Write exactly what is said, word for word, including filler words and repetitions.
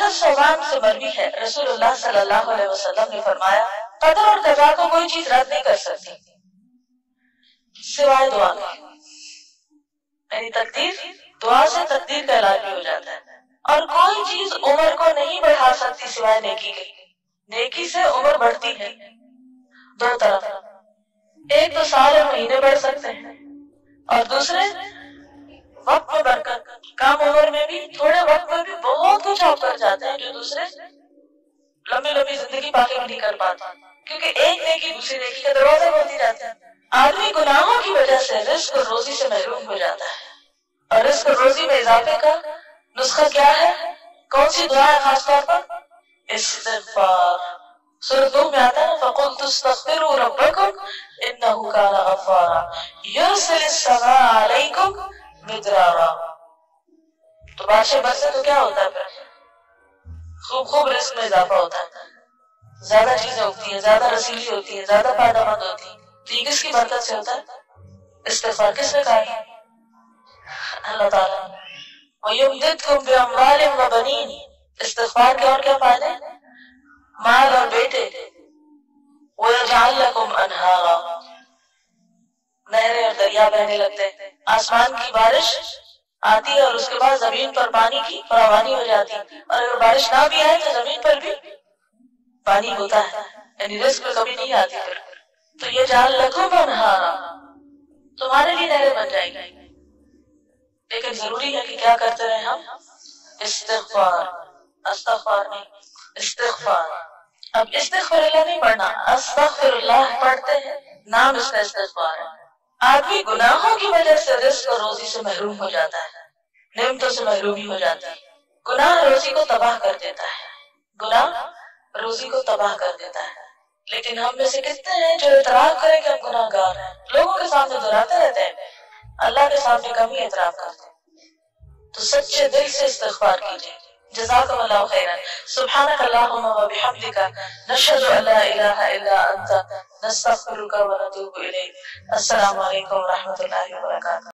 نفس صوبان سے مروی ہے، رسول اللہ صلی اللہ علیہ وسلم نے فرمایا قدر اور قضا کو کوئی چیز رد نہیں کر سکتی سوائے دعا کے، یعنی تقدیر، دعا سے تقدیر کا علاج بھی ہو جاتا ہے، اور کوئی چیز عمر کو نہیں بڑھا سکتی سوائے نیکی کے، نیکی سے عمر بڑھتی ہے دو طرف، ایک تو سال اور مہینے بڑھ سکتے ہیں، اور دوسرے وقت میں برکت، کم عمر میں بھی تھوڑے وقت میں بھی بہت کچھ آپ کر جاتے ہیں جو دوسرے لمبی لمبی زندگی پا کے بھی نہیں کر پاتے، کیونکہ ایک نیکی دوسری نیکی کا دروازہ کھولتی رہتا ہے۔ آدمی گناہوں کی وجہ سے رزق اور روزی سے محروم ہو جاتا ہے، اور رزق اور روزی میں اضافے کا نسخہ کیا ہے؟ کون سی دعا ہے خاص طور پر؟ استغفار۔ سورۃ نور میں آتا ہے فَقُلْتُ اسْتَغْفِرُوا رَبَّكُمْ إِنَّهُ كَانَ غَفَّارًا يُرْسِلِ السَّمَاءَ عَلَيْكُمْ مِدْرَارًا۔ تو بارشیں برسے تو کیا ہوتا ہے پھر؟ خوب خوب رزق میں اضافہ ہوتا ہے، زیادہ چیزیں اگتی ہیں، زیادہ رسیلی ہوتی ہیں، زیادہ فائدہ مند ہوتی ہیں، تو یہ کس کی برکت سے ہوتا ہے؟ استغفار کس نے کہا ہے؟ اللہ تعالیٰ۔ وَيُمْدِدْكُمْ بِأَمْوَالٍ وَبَنِينَ، استغفار کے اور کیا فائدے؟ مال اور بیٹے۔ وَيَجْعَلْ لَكُمْ أَنْهَارًا، نہریں اور دریا بہنے لگتے ہیں، آسمان کی بارش آتی ہے اور اس کے بعد زمین پر پانی کی فراوانی ہو جاتی ہے، اور اگر بارش نہ بھی آئے تو زمین پر بھی پانی ہوتا ہے، یعنی رزق میں کمی نہیں آتی پھر۔ تو یہ جعل لکم انہارا، تمہارے لیے نہریں بن جائیں گی، لیکن ضروری ہے کہ کیا کرتے رہیں ہم؟ استغفار، استغفار نہیں، استغفار۔ اب استغفر اللہ نہیں پڑھنا، استغفر اللہ پڑھتے ہیں، نام اس کا استغفار ہے۔ آدمی گناہوں کی وجہ سے رزق اور روزی سے محروم ہو جاتا ہے، نعمتوں سے محرومی ہو جاتی ہے۔ گناہ روزی کو تباہ کر دیتا ہے، گناہ روزی کو تباہ کر دیتا ہے، لیکن ہم میں سے کتنے ہیں جو اعتراف کریں کہ ہم گناہ گار ہیں؟ لوگوں کے سامنے دہراتے رہتے ہیں، اللہ کے سامنے کم ہی اعتراف کرتے ہیں۔ تو سچے دل سے استغفار کیجیے۔ جزاکم اللہ خیرا۔ سبحانک اللہم و بحمدک، نشہد ان لا الہ الا انت، نستغفرک و نتوب الیک۔ السلام علیکم و رحمۃ اللہ وبرکاتہ۔